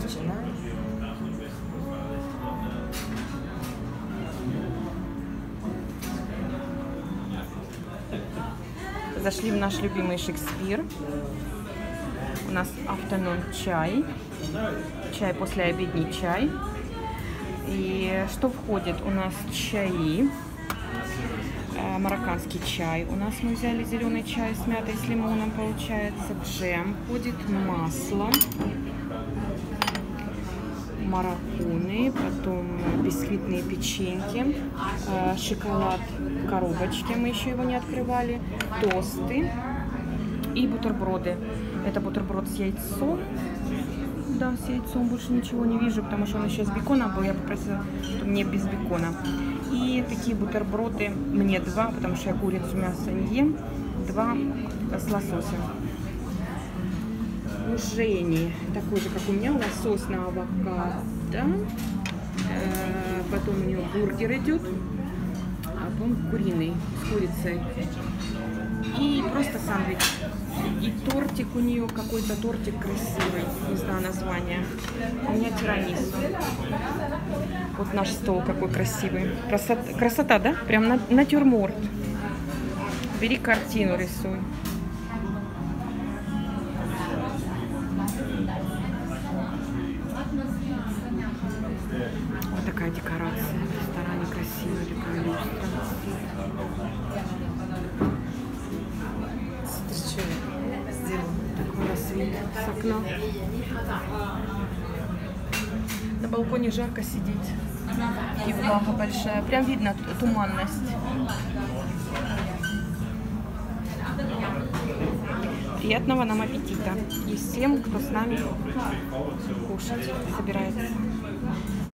начинаем. Зашли в наш любимый Шекспир. У нас afternoon чай. Чай после обедний чай. И что входит? У нас чаи. Марокканский чай. У нас мы взяли зеленый чай с мятой, с лимоном, получается. Джем входит, масло. Маракуны, потом бисквитные печеньки, шоколад в коробочке, мы еще его не открывали, тосты и бутерброды. Это бутерброд с яйцом. Да, с яйцом, больше ничего не вижу, потому что он еще с беконом был. Я попросила, чтобы не без бекона. И такие бутерброды, мне 2, потому что я курицу, мясо не ем, 2 с лососем. У Жени такой же, как у меня, лосось на авокадо. Потом у нее бургер идет, а потом куриный с курицей. И просто сандвич. И тортик у нее, какой-то тортик красивый, не знаю название. У меня тирамису. Вот наш стол какой красивый. Красота, да? Прям натюрморт. Бери картину, рисуй. Вот такая декорация в ресторане, красивая такая люстра. Смотри, что сделал. Такой у нас вид с окна. На балконе жарко сидеть. И влага большая. Прям видно туманность. Приятного нам аппетита. И всем, кто с нами кушать собирается.